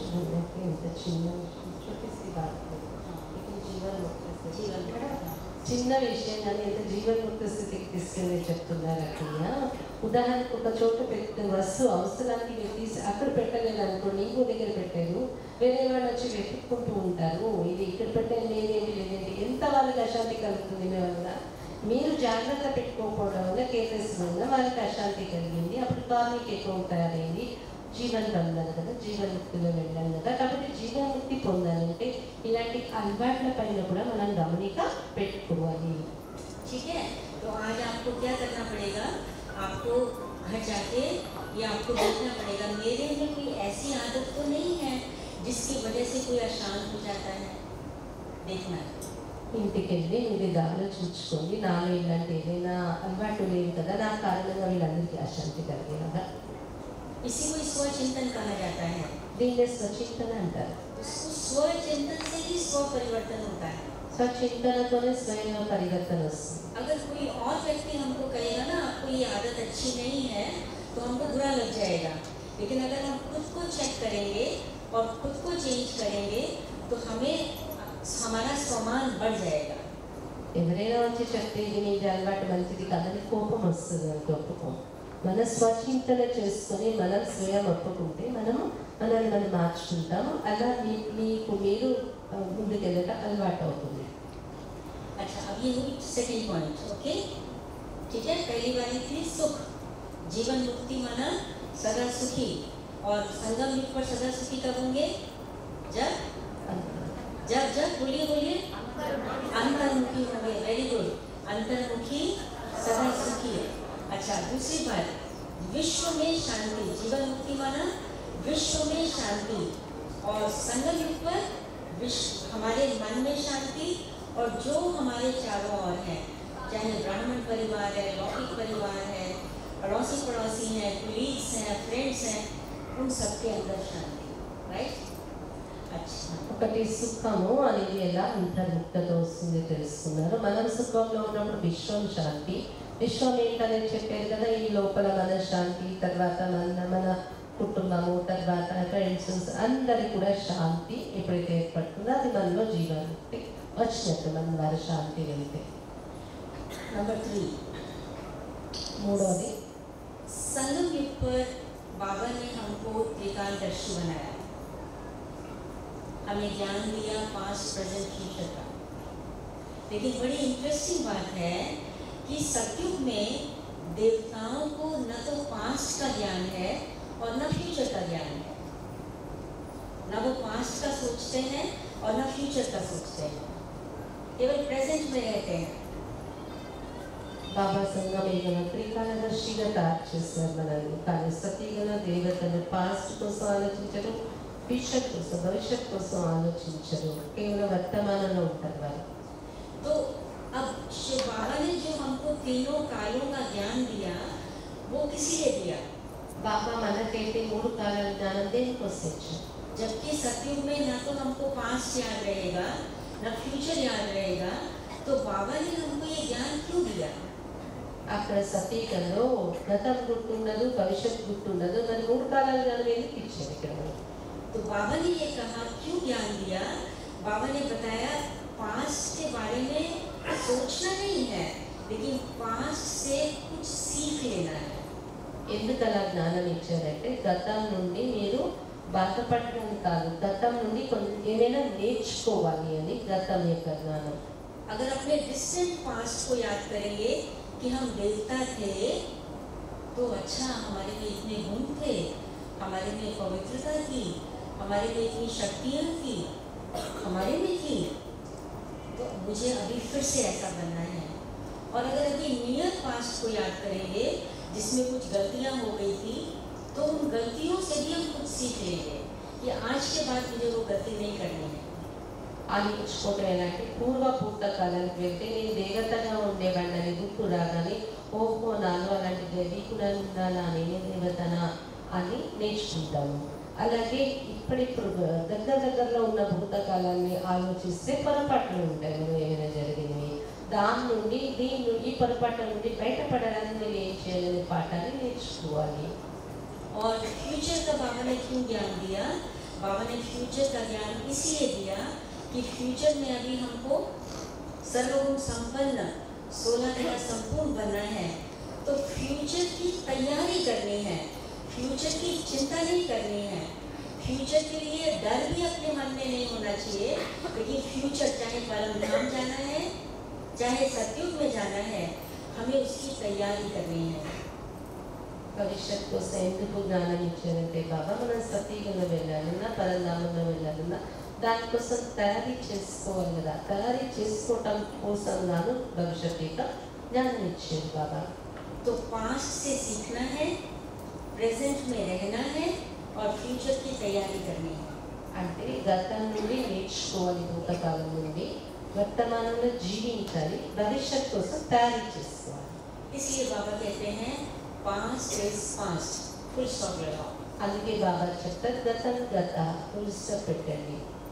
छोटी सी बात है, लेकिन जीवन मुक्त చిన్న విషయం కానీ ఎంత జీవన్ముక్త స్థితికి తీసుకెళ్ళి చెప్తున్నారు అక్కయ్య. ఉదాహరణకు ఒక చోట పెట్టిన వస్తువు అవసరానికి మీరు తీసి అక్కడ పెట్టలేదు అనుకోండి, ఇంకో దగ్గర పెట్టారు, వేరే వాళ్ళు వచ్చి వెతుక్కుంటూ ఉంటారు, ఇది ఇక్కడ పెట్టాను నేనేమి లేదండి, ఎంత వాళ్ళకి అశాంతి కలుగుతుంది మీ వల్ల. మీరు జాగ్రత్త పెట్టుకోకపోవడం వల్ల కేర్లెస్ వల్ల వాళ్ళకి అశాంతి కలిగింది, అప్పుడు కార్మిక ఎక్కువ తయారైంది, జీవన్ పొందాలి కదా, జీవన్ముక్తిలో వెళ్ళాలి కదా. కాబట్టి జీవన్ముక్తి పొందాలంటే ఇలాంటి అలవాట్ల పైన కూడా మనం గమనిక పెట్టుకోవాలి. ठीक है, तो आज आपको क्या करना पड़ेगा, आपको घर जाके ये आपको देखना पड़ेगा मेरे में कोई ऐसी आदत तो नहीं है जिसकी वजह से कोई अशांत हो जाता है. देखना ఇంటికి వెళ్ళి మీరు ఆలోచించుకోండి, నాలో ఇలాంటి ఏదైనా అలవాటు లేదు కదా, నా కారణంగా వీళ్ళందరికీ అశాంతి కలిగేలాగా. इसी को स्वचिंतन कहा जाता है. దీన్నే స్వచింతన అంటారు. स्वचिंतन से ही स्व परिवर्तन होता है. స్వచింతనతోనే స్వయం పరివర్తన వస్తుంది. अगर कोई और व्यक्ति हमको कहेगा ना आपको ये आदत अच्छी नहीं है तो हमको बुरा लग जाएगा, लेकिन अगर हम खुद को चेक करेंगे और खुद को चेंज करेंगे तो हमें हमारा सम्मान बढ़ जाएगा. ఎవరైనా వచ్చి చెప్తే ఇది నీ అలవాటు మంచిది కాదని కోపం వస్తుంది, అని ఒప్పుకోం. మన స్వచింతన చేసుకొని మనం స్వయం ఒప్పుకుంటే మనల్ని మనం మార్చుకుంటాము. అలా మీకు మీరు ముందుకెళ్ళక అలవాటు అవుతుంది. अच्छा, अब ये हुई सेकंड पॉइंट. ओके, ठीक है. पहली वाली थी सुख, जीवन मुक्ति माना सदा सुखी. और संगम युग पर सदा सुखी कब होंगे, जब जब जब बोलिए बोलिए अंतर्मुखी होंगे. वेरी गुड, अंतर्मुखी सदा सुखी. अच्छा, दूसरी बात, विश्व में शांति. जीवन मुक्ति माना विश्व में शांति, और संगम युग पर विश्व हमारे मन में शांति, और जो हमारे चारों ओर हैं, चाहे ब्राह्मण परिवार है, लौकिक परिवार है, अड़ोसी पड़ोसी हैं, कुलीग्स हैं, फ्रेंड्स हैं, उन सबके अंदर शांति. राइट. अच्छा, ఒకటి సుఖము అనేది ఎలా అంతర్ముక్తతో వస్తుంది తెలుసుకున్నారు. మనం సుఖంలో ఉన్నప్పుడు విశ్వం శాంతి. విశ్వం ఏంటనేది చెప్పారు కదా, ఈ లోపల మన శాంతి, తర్వాత మన కుటుంబము, తర్వాత ఫ్రెండ్స్ అందరి కూడా శాంతి ఎప్పుడైతే ఏర్పడుతుందో అది మనలో జీవన్ముక్తి వచ్చినట్టు, మన వారి శాంతి వెళ్తే. नंबर 3, మూడవది, संगम युग पर बाबा ने हमको एकांतदर्शी बनाया, हमें ज्ञान दिया पास्ट प्रेजेंट फ्यूचर का. लेकिन बड़ी इंटरेस्टिंग बात है कि सतयुग में देवताओं को न तो पास्ट का ज्ञान है और न फ्यूचर का ज्ञान है. न वो पास्ट का सोचते हैं और न फ्यूचर का सोचते हैं, केवल प्रेजेंट में रहते हैं. బాబా సంగమేగల త్రికాలదర్శిగా తయారు చేస్తారు మనల్ని. కానీ సతీగల దేవతలు పాస్ట్ కోసం ఆలోచించరు, ఫ్యూచర్ కోసం, భవిష్యత్ కోసం ఆలోచించరు, కేవలం వర్తమానంలో ఉంటారు వారు. तो अब शिव बाबा ने जो हमको तीनों कालों का ज्ञान दिया वो किसी ने दिया. బాబా మనకైతే మూడు కాలాల జ్ఞానం దేనికోసం ఇచ్చారు? जबकि सतयुग में ना तो हमको पास्ट याद रहेगा न फ्यूचर याद रहेगा, तो बाबा ने हमको ये ज्ञान क्यों दिया? అక్కడ సతీగలో గతం గుర్తుండదు, భవిష్యత్ గుర్తుండదు, మరి మూడు కాలాల జ్ఞానం ఎందుకు ఇచ్చారు ఇక్కడ? तो बाबा ने ये कहा क्यों ज्ञान दिया. बाबा ने बताया पास्ट के बारे में सोचना नहीं है, लेकिन पास्ट से कुछ सीख लेना है. ఎందుకు అలా జ్ఞానం ఇచ్చారంటే గతం నుండి మీరు బాధపడడం కాదు, గతం నుండి ఏమైనా నేర్చుకోవాలి అని గతం యొక్క జ్ఞానం. अगर अपने डिस्टेंट पास्ट को याद करेंगे कि हम देवता थे तो अच्छा हमारे में इतने गुण थे, हमारे में पवित्रता थी, हमारे में इतनी शक्तियाँ थी, हमारे में थी, तो मुझे अभी फिर से ऐसा बनना है. और और अगर अभी नियर पास्ट को याद करेंगे जिसमें कुछ गलतियां हो गई थी, तो उन गलतियों से भी हम कुछ सीख लेंगे कि आज के बाद मुझे वो गलती नहीं करनी है। అని ఇచ్చుకోవడం ఎలాంటి పూర్వ కాలానికి వెళ్తే నేను దేవతగా ఉండేవాడిని గుర్తు రాగానే ఓహో నాలో అలాంటి దేవి కూడా ఉండాలా నేనే దేవతనా అని నేర్చుకుంటాము. అలాగే ఇప్పుడిప్పుడు దగ్గరలో ఉన్న భూతకాలాన్ని ఆలోచిస్తే పొరపాట్లు ఉంటాయి, మనం ఏమైనా జరిగినవి దాని నుండి ఈ పొరపాట్ల నుండి బయటపడడానికి నేను ఏం చేయాలనే పాఠాన్ని నేర్చుకోవాలి. और फ्यूचर का बाबा ने क्यों ज्ञान दिया? बाबा ने फ्यूचर का ज्ञान इसलिए दिया कि फ्यूचर में अभी हमको सर्वगुण संपन्न 16 का संपूर्ण बनना है, तो फ्यूचर की तैयारी करनी है, फ्यूचर की चिंता नहीं करनी है। फ्यूचर के लिए डर भी अपने मन में नहीं होना चाहिए, लेकिन फ्यूचर चाहे परम धाम जाना है चाहे सतयुग में जाना है, हमें उसकी तैयारी करनी है। భవిష్యత్ కోసం ఎందుకు జ్ఞానం ఇచ్చారంటే బాబా మనం సతీగంలో వెళ్ళాలన్నా పరంధామంలో వెళ్ళాలన్నా దానికోసం తయారీ చేసుకోవాలి కదా, తయారీ చేసుకోవటం కోసం గాను భవిష్యత్ యొక్క జ్ఞానం ఇచ్చారు బాబా. तो पास्ट से सीखना है, प्रेजेंट में रहना है और फ्यूचर की तैयारी करनी है. అంటే గతం నుండి నేర్చుకోవాలి, భూతకాలం నుండి వర్తమానంలో జీవించాలి, భవిష్యత్ కోసం తయారీ చేసుకోవాలి. इसलिए बाबा कहते हैं past is past, full stop लगाओ. అందుకే బాబా చెప్తారు గతం గత, ఫుల్ స్టాప్ పెట్టండి.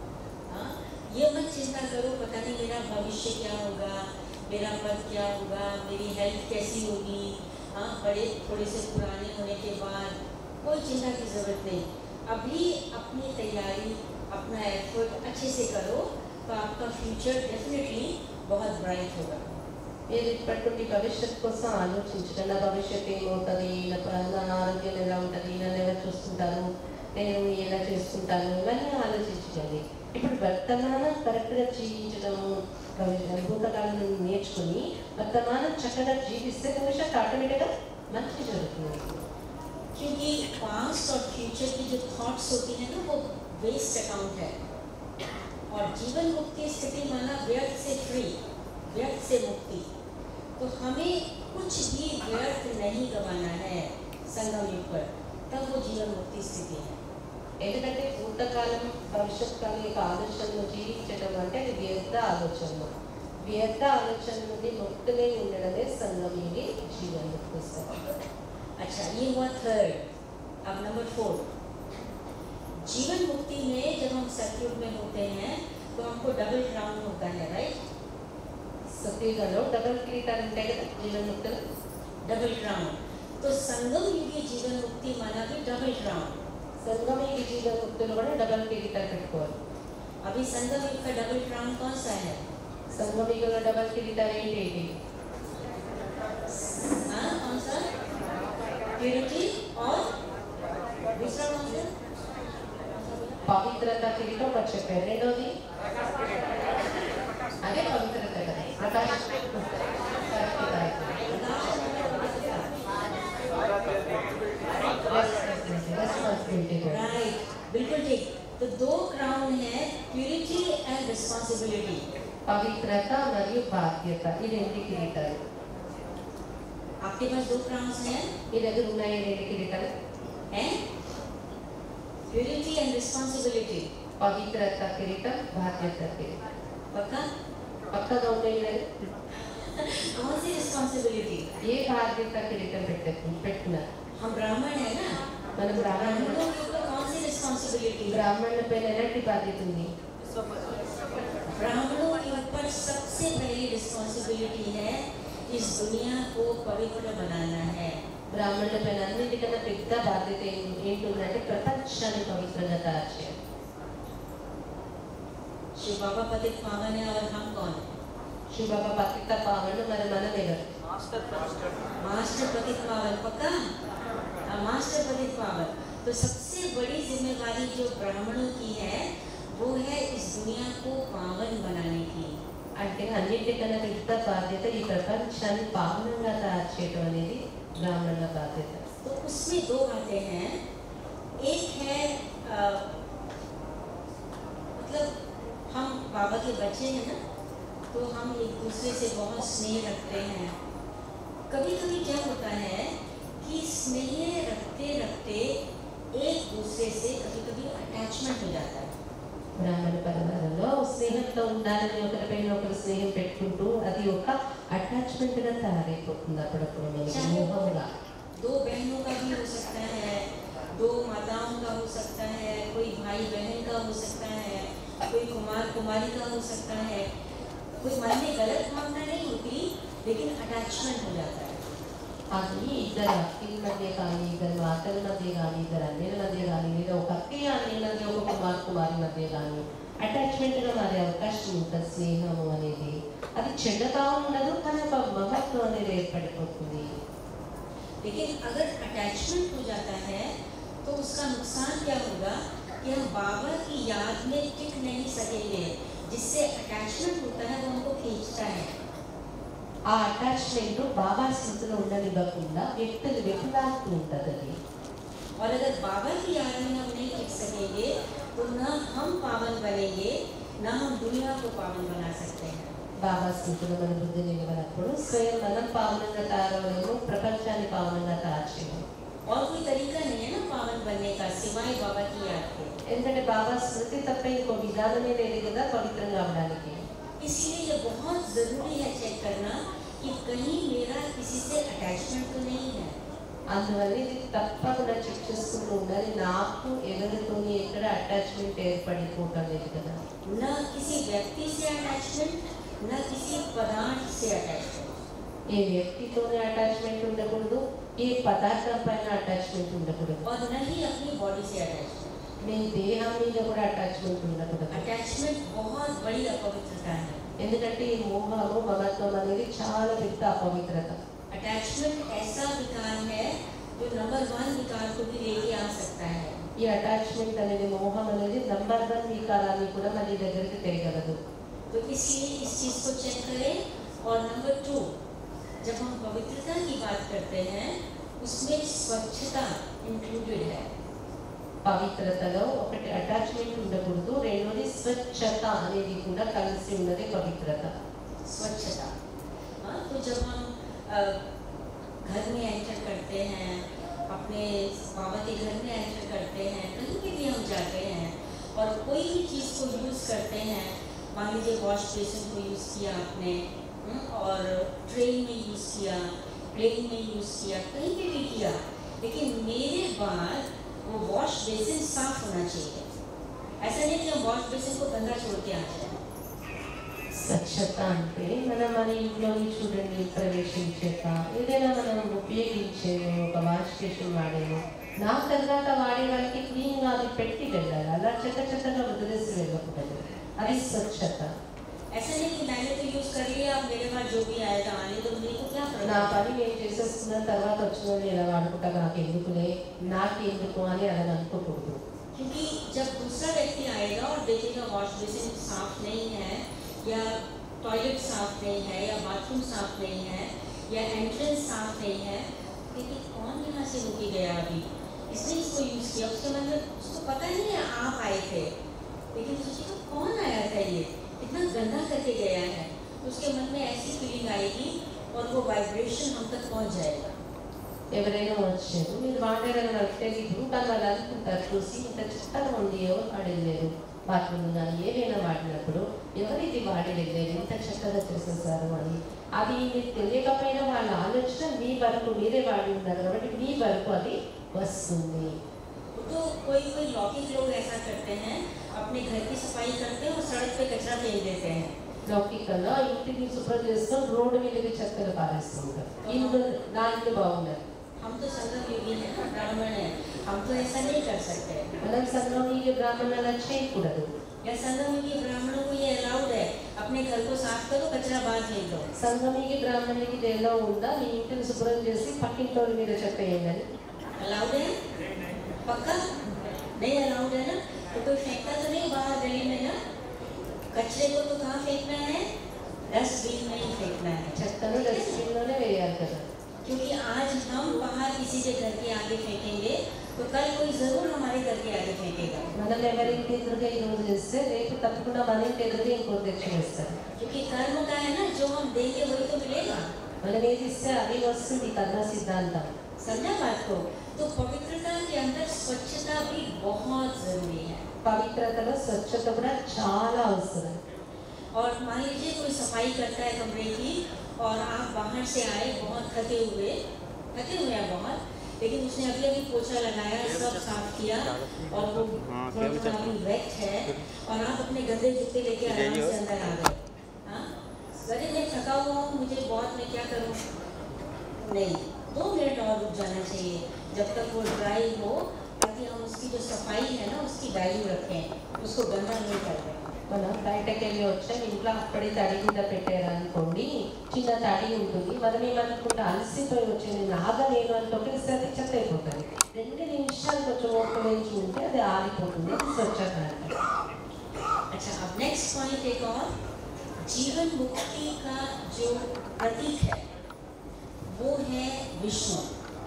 ये मत चिंता करो पता नहीं मेरा भविष्य क्या होगा, मेरा पद क्या होगा, मेरी हेल्थ कैसी होगी. बड़े थोड़े से पुराने होने के बाद कोई चिंता की ज़रूरत नहीं. अभी अपनी तैयारी, अपना एफर्ट अच्छे से करो तो आपका फ्यूचर डेफिनेटली बहुत ब्राइट होगा. మీరు ఇప్పటి నుండి భవిష్యత్ కోసం ఆలోచించండి. నా భవిష్యత్ ఏమవుతుంది, నా ఆరోగ్యం ఎలా ఉంటుంది, నన్ను ఎవరు చూస్తుంటారు, నేను ఎలా చేసుకుంటాను, ఇవన్నీ ఆలోచించండి. ఇప్పుడు వర్తమానం కరెక్ట్గా జీవించడము, భూతకాలం నేర్చుకుని వర్తమానం చక్కగా జీవిస్తే భవిష్యత్ ఆటోమేటిక్గా మంచి జరుగుతుంది. क्योंकि पास्ट और फ्यूचर की जो थॉट्स होती हैं ना, वो वेस्ट अकाउंट है. और जीवन मुक्ति स्थिति माना व्यर्थ से फ्री, व्यर्थ से मुक्ति. तो हमें कुछ भी व्यर्थ नहीं गंवाना है संगम युग पर, तब वो जीवन मुक्ति स्थिति है. ఎందుకంటే భూతకాలం భవిష్యత్ కాలం యొక్క ఆలోచనలు జీవించడం అంటే అది వ్యర్థ ఆలోచనలు. వ్యర్థ ఆలోచన నుండి ముక్తులై ఉండడమే సంగమయుని జీవన పుస్తకం. अच्छा, ये हुआ थर्ड. अब नंबर 4, जीवन मुक्ति में जब हम सतयुग में होते हैं तो हमको डबल क्राउन होता है, राइट? సత్యుగంలో డబల్ కిరీటాలు ఉంటాయి కదా జీవన ముక్తులు, डबल क्राउन. तो संगम युग की जीवन मुक्ति माना भी डबल क्राउन. సంగమయుని జీవన ముక్తులు కూడా డబల్ కిరీటాలు పెట్టుకోవాలి. अभी संगम युग का डबल क्राउन कौन सा है? సంగమయుగంలో డబల్ కిరీటాలు ఏంటి? कौन सा? प्यूरिटी और दूसरा कौन सा? పవిత్రత కిరీటం ఒకటి చెప్పారు, రెండోది అదే పవిత్రత కదా, ప్రకాశ్ राइट, बिल्कुल ठीक. तो 2 क्राउन है, प्यूरिटी एंड रिस्पांसिबिलिटी. పవిత్రత మరియు బాధ్యత, ఈ రెండు కిరీటాలు. आपके पास 2 क्राउन्स हैं? మీ దగ్గర ఉన్నాయి రెండు కిరీటాలు हैं? Purity and responsibility. పవిత్రత కిరీటం, బాధ్యత కిరీటం. पक्का? పక్కగా ఉన్నాయి కదా. कौन सी रिस्पांसिबिलिटी? ఏ బాధ్యత కిరీటం పెట్టినారు? हम ब्राह्मण है ना, మనం ब्राह्मणों के ऊपर कौन सी रिस्पांसिबिलिटी? బ్రాహ్మణుల పైన ఎలాంటి బాధ్యత ఉంది? ब्राह्मणों के ऊपर सबसे पहली रिस्पांसिबिलिटी है इस दुनिया को पवित्र बनाना है. బ్రాహ్మణుల పైన అన్నిటికన్నా పెద్ద బాధ్యత ఏంటుందంటే ప్రపంచాన్ని పవిత్రంగా తయారు చేయాలి. शिव बाबा पतित पावन है और हम कौन? शिव बाबा पतित पावन, మరి మనం ఎవరు? मास्टर पतित पावन. पक्का? मास्टर पतित पावन. तो सबसे बड़ी जिम्मेवारी जो ब्राह्मणों की है वो है इस दुनिया को पावन बनाने की. అంటే అన్నిటికన్నా పెద్ద బాధ్యత ఈ ప్రపంచాన్ని పావనంగా తయారు చేయడం అనేది బ్రాహ్మణుల బాధ్యత. तो उसमें 2 बातें हैं. एक है मतलब हम बाबा के बच्चे हैं ना, तो तो हम एक दूसरे से बहुत स्नेह रखते हैं। कभी कभी क्या होता है कि स्नेह रखते रखते एक दूसरे से कभी कभी अटैचमेंट हो जाता है। బ్రాహ్మణ పరివారంలో స్నేహంతో ఉండాలని ఒకరిపైన ఒకరు స్నేహం పెట్టుకుంటూ అది ఒక అటాచ్మెంట్ గా తయారైపోతుంది అప్పుడప్పుడు మనకి మోహంగా। दो बहनों का भी हो सकता है, दो माताओं का हो सकता है, कोई भाई बहन का हो सकता है, कोई कुमार कुमारी का हो सकता है। कोई मन में गलत भावना नहीं होती, लेकिन अटैचमेंट हो जाता है। అది ఇద్దరు అక్కల మధ్య కానీ, ఇద్దరు మాతల మధ్య కానీ, ఇద్దరు అన్నల మధ్య కానీ, లేదా ఒక అక్కయ్య అన్నయ్య మధ్య, ఒక కుమార్ కుమారి మధ్య కానీ అటాచ్మెంట్ గా మారే అవకాశం ఉంటుంది స్నేహము అనేది। అది చెడ్డగా ఉండదు, కానీ ఒక మహత్వం అనేది ఏర్పడిపోతుంది। लेकिन अगर अटैचमेंट हो जाता है तो उसका नुकसान क्या होगा कि हम बाबा की याद में टिक नहीं सकेंगे। जिससे अटैचमेंट होता है वो हमको खींचता है। ఆ అటాచ్మెంట్ బాబా స్థితిలో ఉండనివ్వకుండా వ్యక్తులు వెతులాడుతూ ఉంటుంది అది। और अगर बाबा की याद में हम नहीं टिक सकेंगे तो न हम पावन बनेंगे, न हम दुनिया को पावन बना सकते हैं। బాబా స్థితిలో మన బుద్ధి నిలవనప్పుడు స్వయం మనం పావనంగా తయారవలేము, ప్రపంచాన్ని పావనంగా తయారు చేయము। और कोई तरीका नहीं है ना पावन बनने का सिवाय बाबा की याद के। ఎందుకంటే బాబా స్మృతి తప్ప ఇంకో విధానమే లేదు కదా పవిత్రంగా అవడానికి। इसलिए ये बहुत ज़रूरी है चेक करना कि कहीं मेरा किसी से अटैचमेंट तो नहीं है। అందువల్ల ఇది తప్పకుండా చెక్ చేసుకుంటూ ఉండాలి, నాకు ఎవరితోని ఎక్కడ అటాచ్మెంట్ ఏర్పడిపోవటం లేదు కదా। न किसी व्यक्ति से अटैचमेंट, न किसी पदार्थ से अटैचमेंट। ఏ వ్యక్తితోనే అటాచ్మెంట్ ఉండకూడదు, ఏ పదార్థం పైన అటాచ్మెంట్ ఉండకూడదు, और न ही अपनी बॉडी से अटैचमेंट। మీ దేహం మీద కూడా అటాచ్మెంట్ ఉండకూడదు। अटैचमेंट बहुत बड़ी अपवित्रता है। ఎందుకంటే ఈ మోహము మమత్వం అనేది చాలా పెద్ద అపవిత్రత। अटैचमेंट ऐसा विकार है जो नंबर 1 विकार को भी लेके आ सकता है। ఈ అటాచ్మెంట్ అనేది మోహం అనేది నంబర్ 1 వికారాన్ని కూడా మన దగ్గరికి తేగలదు। तो इसलिए इस चीज को चेक करें। और नंबर 2, जब हम पवित्रता की बात करते हैं उसमें स्वच्छता इंक्लूडेड है। పవిత్రతలో ఒకటి అటాచ్మెంట్ ఉండకూడదు, రెండోది స్వచ్ఛత అనేది కూడా కలిసి ఉన్నది పవిత్రత। स्वच्छता, हाँ, तो जब हम घर में एंटर करते हैं, अपने बाबा के घर में एंटर करते हैं, कहीं भी हम जाते हैं और कोई भी चीज़ को यूज़ करते हैं, मान लीजिए वॉश बेसिन को यूज़ किया आपने, और ट्रेन में यूज़ किया, प्लेन में यूज़ किया, कहीं भी किया, लेकिन मेरे बाद वो वॉश बेसिन साफ होना चाहिए। ऐसा नहीं कि हम वॉश बेसिन को गंदा छोड़ के आ जाए। స్వచ్ఛత అంటే మనం మన ఇంట్లోని చూడండి ప్రవేశించాక ఏదైనా మనం ఉపయోగించేమో ఒక వాష్ బేసిన్ వాడేమో నా తర్వాత వాడే వాళ్ళకి క్లీన్గా అది పెట్టి వెళ్ళాలి, అలా చెత్తగా వదిలేసి వెళ్ళకూడదు, అది స్వచ్ఛత। ऐसा नहीं कि मैंने तो यूज़ कर लिया, अब मेरे बाद जो भी आएगा आने दो, मेरे को क्या फर्क నా है। పని నేను చేసేస్తున్న తర్వాత వచ్చినది ఎలా వాడుకుంటా, నాకు ఎందుకులే, నాకెందుకు అని అలా అనుకోకూడదు। क्योंकि जब दूसरा व्यक्ति आएगा और देखेगा वॉश बेसिन साफ नहीं है, या टॉयलेट साफ नहीं है, या बाथरूम साफ नहीं है, या एंट्रेंस साफ नहीं है, लेकिन कौन यहाँ से रुके गया अभी, इसने इसको यूज़ किया, उसके मन में उसको पता ही नहीं है आप आए थे, लेकिन सोचिए कौन आया था ये, इतना गंदा करके गया है, तो उसके मन में ऐसी फीलिंग आएगी और वो वाइब्रेशन हम तक पहुँच जाएगा। ఎవరైనా వచ్చారు మీరు వాడారని నాకు తెలియదు, కానీ వాళ్ళు అనుకుంటారు చూసి ఇంత చిత్తగా ఉంది, ఎవరు వాడి వెళ్ళారు బాత్రూమ్ కానీ ఏదైనా వాడినప్పుడు ఎవరైతే వాడి వెళ్ళారు ఇంత చక్కగా చేసేసారు అని, అది మీకు తెలియకపోయినా వాళ్ళ ఆలోచన మీ వరకు మీరే వాడి ఉన్నారు కాబట్టి మీ వరకు అది వస్తుంది। तो कोई कोई लौकिक लोग ऐसा करते हैं, अपने घर की सफाई करते हैं और सड़क पे कचरा फेंक देते हैं। లౌకికంగా ఇంటిని శుభ్రం చేసుకొని రోడ్డు మీదకి చెత్తలు పారేస్తుంటారు, ఇల్లు నా ఇల్లు బాగున్నారు, हम तो संगम योगी हैं, ब्राह्मण हैं, हम तो ऐसा नहीं कर सकते। మనం సంఘంలో బ్రాహ్మణులు అలా చేయకూడదు। या संगम योगी ब्राह्मणों को ये अलाउड है, अपने घर को साफ करो, कचरा बाहर फेंक दो। సంఘమికి బ్రాహ్మణునికి ఎలా ఉందా, మీ ఇంటిని శుభ్రం చేసి పక్కింటోళ్ళ మీద చెత్త వేయండి, अलाउड है? पक्का नहीं अलाउड है ना? तो कोई फेंकता तो नहीं बाहर गली में ना? कचरे को तो कहाँ फेंकना है? डस्टबिन में ही फेंकना है। చెత్తను డస్ట్బిన్లోనే వేయాలి కదా। क्योंकि आज हम बाहर किसी के घर के आगे फेंकेंगे तो कल कोई जरूर हमारे घर के आगे फेंकेगा। మనం ఎవరింటి ఎదురుగా ఈరోజు చేస్తే రేపు తప్పకుండా మన ఇంటి ఎదురుగా ఇంకోటి తెచ్చి వేస్తారు। क्योंकि कर्म का है ना, जो हम देंगे वही तो मिलेगा। మనం ఏది ఇస్తే అది వస్తుంది కర్మ సిద్ధాంతం. समझा बात को? तो पवित्रता के अंदर स्वच्छता भी बहुत जरूरी है। పవిత్రతలో స్వచ్ఛత కూడా చాలా అవసరం. और मान लीजिए कोई सफाई करता है कमरे की और आप बाहर से आए बहुत थके हुए हैं बहुत, लेकिन उसने अभी पोछा लगाया, सब साफ किया और वो थोड़ा भी वेट है और आप अपने गंदे जूते लेके आराम से अंदर आ गए। हाँ, अरे मैं थका हुआ हूँ, मुझे बहुत, मैं क्या करूँ? नहीं, 2 मिनट और रुक जाना चाहिए जब तक वो ड्राई हो, ताकि हम उसकी जो सफाई है ना उसकी वैल्यू रखें, उसको गंदा नहीं कर दें। మనం బయటకు వెళ్ళి వచ్చాం, ఇంట్లో అప్పుడే తడి మీద పెట్టారు అనుకోండి, చిన్న తడి ఉంటుంది, మనం ఏమనుకుంటే అలసిపోయి వచ్చి నేను ఆగలేను అని ఒకేసారి చెత్త అయిపోతుంది. 2 నిమిషాలు కొంచెం ఓపిక వేయించి ఉంటే అది ఆగిపోతుంది, అది స్వచ్ఛత అంటే. अच्छा, अब नेक्स्ट पॉइंट एक और, जीवन मुक्ति का जो प्रतीक है वो है विष्णु।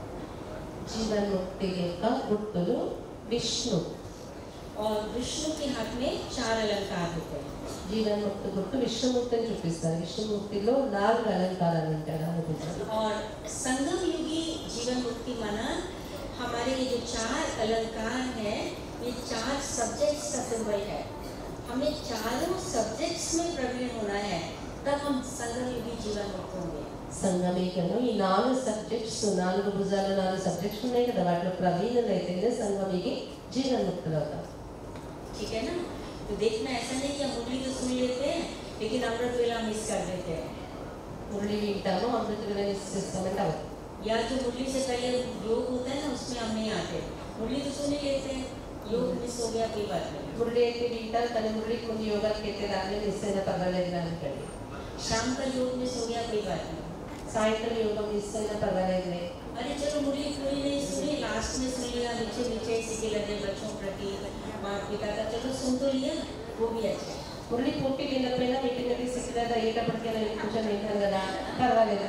जीवन मुक्ति का गुर्तुलु विष्णु और विष्णु के हाथ में 4 अलंकार होते हैं। जीवन मुक्ति गुर्तु विष्णुमूर्तिని చూపిస్తారు. విష్ణుమూర్తిలో 4 అలంకారాలు ఉంటాయి అనుకుంటారు. और संगम युगी जीवन मुक्ति माना हमारे ये जो 4 अलंकार हैं, ये 4 सब्जेक्ट्स का सिंबल है। हमें चारों सब्जेक्ट्स में प्रवीण होना है, तब हम संगम युगी जीवन मुक्त होंगे। సంగమేకను ఈ 4 సబ్జెక్ట్స్, 4 భుజాలు 4 సబ్జెక్ట్స్ ఉన్నాయి కదా, వాటిలో ప్రవీణులైతేనే సంగమికి జీవన్ముక్తులు అవుతారు. ठीक है ना? तो देखना ऐसा नहीं कि हम मुरली तो सुन लेते हैं लेकिन अमृत वेला मिस कर देते हैं। मुरली विंटामो अमृत वेला मिस చేస్తామంటే అవును. या जो मुरली से पहले योग होता है ना, उसमें हम नहीं आते, मुरली तो सुन ही लेते हैं, योग मिस हो गया कोई बात नहीं। मुरली అయితే వింటారు కానీ మురళికి ముందు యోగాకి అయితే రాలే, మిస్ అయినా పర్వాలేదు అనుకోండి. शाम का योग मिस हो गया कोई बात नहीं, సాయంత్రం యోగం మిస్ అయినా పర్వాలేదు. अरे चलो मुरली पूरी नहीं सुनी, लास्ट में सुन लिया, नीचे सीखे लगे बच्चों प्रति माता पिता का, चलो सुन तो लिया, वो भी अच्छा है। मुरली पूर्ति వినకపోయినా వీటిని సిక్కిదా అయ్యేటప్పటికైనా కొంచెం వింటారు కదా, పర్వాలేదు.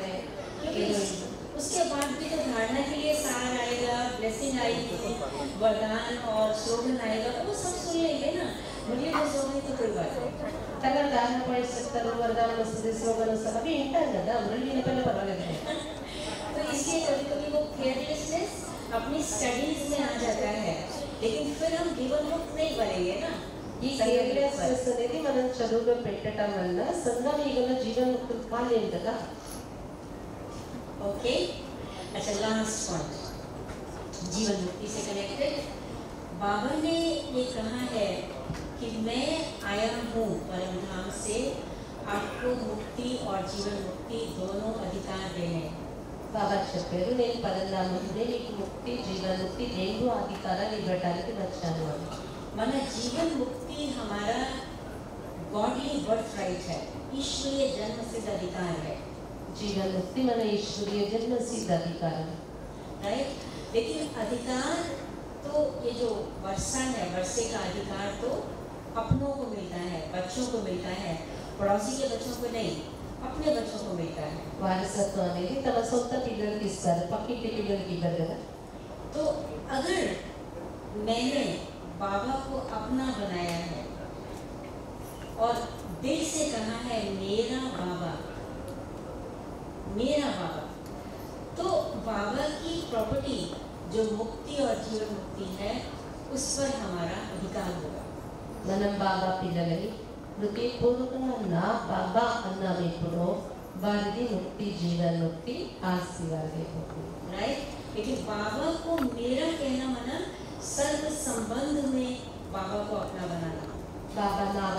उसके बाद भी तो धारणा के लिए सार आएगा, ब्लेसिंग आएगी, वरदान और स्लोगन आएगा, वो सब सुन लेंगे ना, मुरली मिस हो गई तो कोई बात नहीं। तगर दान पॉइंट చెప్తారు, వరదానం వస్తుంది, స్లోగన్ వస్తుంది, అవి వింటారు కదా, మురళి వినకపోయినా పర్వాలేదు. तो इसलिए कभी-कभी वो केयरलेसनेस अपनी स्टडीज में आ जाता है, लेकिन फिर हम जीवन मुक्त नहीं बनेंगे ना। ఈ కేర్లెస్నెస్ అనేది మనం చదువులో పెట్టడం వల్ల సంగమయుగంలో జీవన్ముక్తులు కాలేం కదా. ओके, अच्छा लास्ट पॉइंट जीवन मुक्ति से कनेक्टेड, बाबा ने ये कहा है कि मैं आया हूँ परम धाम से आपको मुक्ति और जीवन मुक्ति दोनों अधिकार देने। బాబా చెప్పారు, నేను పరంధామం నుండి నీకు ముక్తి జీవన్ముక్తి 2 అధికారాలు ఇవ్వడానికి వచ్చాను అని. మన जीवन मुक्ति हमारा गॉडली बर्थ राइट है, ईश्वरीय जन्म सिद्ध अधिकार है। जीवन्मुक्ति मन ईश्वरीय जन्म सिद्ध अधिकार है, राइट। लेकिन अधिकार तो ये जो वर्षा है, वर्षे का अधिकार तो अपनों को मिलता है, बच्चों को मिलता है, पड़ोसी के बच्चों को नहीं, अपने बच्चों को मिलता है। వారసత్వం అనేది తమ సొంత పిల్లలకి ఇస్తారు, పక్కింటి పిల్లలకి ఇవ్వరు కదా. तो अगर मैंने बाबा को अपना बनाया है और दिल से कहा है मेरा बाबा, तो बाबा की प्रॉपर्टी जो मुक्ति और जीवन मुक्ति है उस पर हमारा अधिकार होगा। మనం బాబా పిల్లలని హృదయపూర్వకంగా నా బాబా అన్నాము, ఇప్పుడు వారిది ముక్తి జీవన్ముక్తి ఆస్తి వారిది అయిపోతుంది. राइट। लेकिन बाबा को मेरा कहना माना सर्व संबंध में बाबा को अपना बनाना। బాబా నా